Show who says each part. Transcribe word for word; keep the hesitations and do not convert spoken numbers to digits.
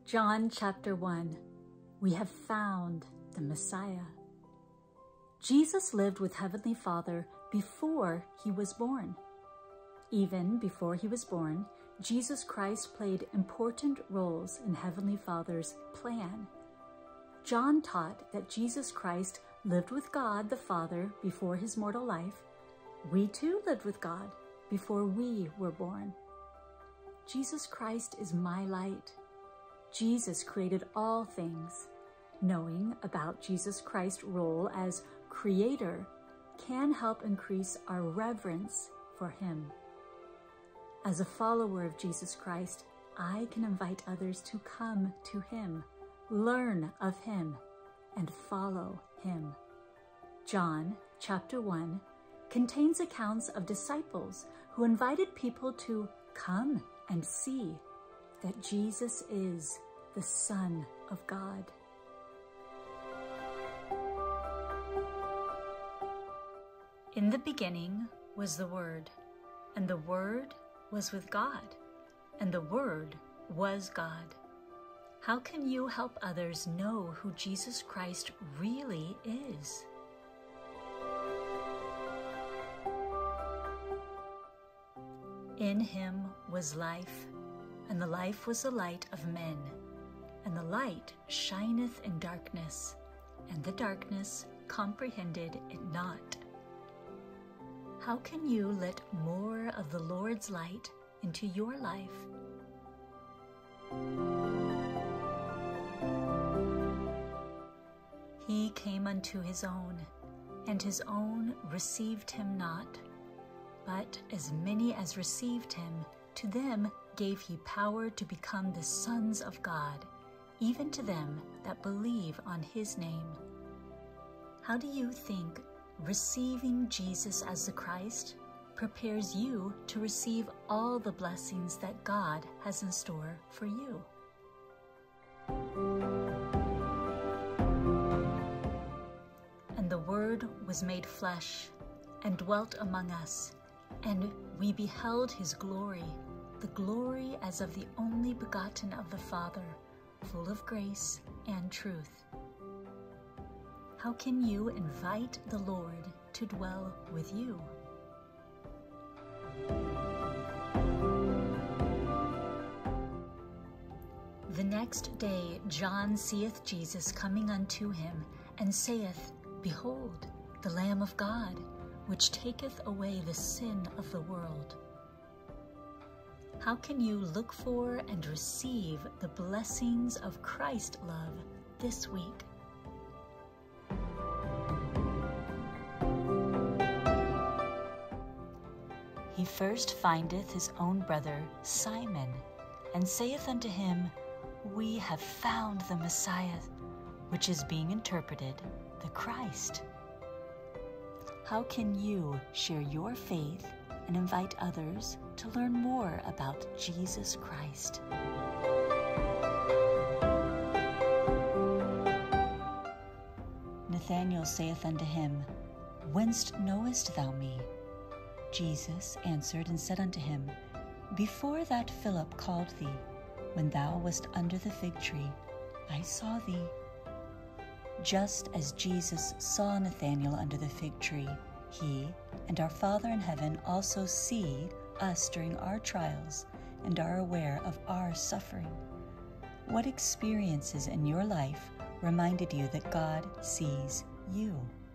Speaker 1: John chapter one, we have found the Messiah. Jesus lived with Heavenly Father before he was born. Even before he was born, Jesus Christ played important roles in Heavenly Father's plan. John taught that Jesus Christ lived with God the Father before his mortal life. We too lived with God before we were born. Jesus Christ is my light. Jesus created all things. Knowing about Jesus Christ's role as creator can help increase our reverence for him. As a follower of Jesus Christ, I can invite others to come to him, learn of him, and follow him. John chapter one contains accounts of disciples who invited people to come and see that Jesus is the Son of God. In the beginning was the Word, and the Word was with God, and the Word was God. How can you help others know who Jesus Christ really is? In him was life, and the life was the light of men. And the light shineth in darkness, and the darkness comprehended it not. How can you let more of the Lord's light into your life? He came unto his own, and his own received him not. But as many as received him, to them gave he power to become the sons of God, even to them that believe on his name. How do you think receiving Jesus as the Christ prepares you to receive all the blessings that God has in store for you? And the Word was made flesh and dwelt among us, and we beheld his glory, the glory as of the only begotten of the Father, full of grace and truth. How can you invite the Lord to dwell with you? The next day John seeth Jesus coming unto him, and saith, Behold, the Lamb of God, which taketh away the sin of the world. How can you look for and receive the blessings of Christ love this week? He first findeth his own brother Simon, and saith unto him, We have found the Messiah, which is being interpreted, the Christ. How can you share your faith and invite others to learn more about Jesus Christ? Nathanael saith unto him, Whence knowest thou me? Jesus answered and said unto him, Before that Philip called thee, when thou wast under the fig tree, I saw thee. Just as Jesus saw Nathanael under the fig tree, he and our Father in heaven also see us during our trials and are aware of our suffering. What experiences in your life reminded you that God sees you?